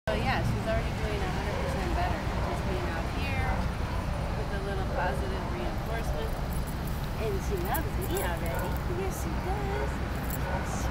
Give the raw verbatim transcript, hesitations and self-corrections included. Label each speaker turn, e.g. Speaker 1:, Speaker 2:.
Speaker 1: So yeah, she's already doing one hundred percent better. Just being out here with a little positive reinforcement. And she loves me already. Yes, she does.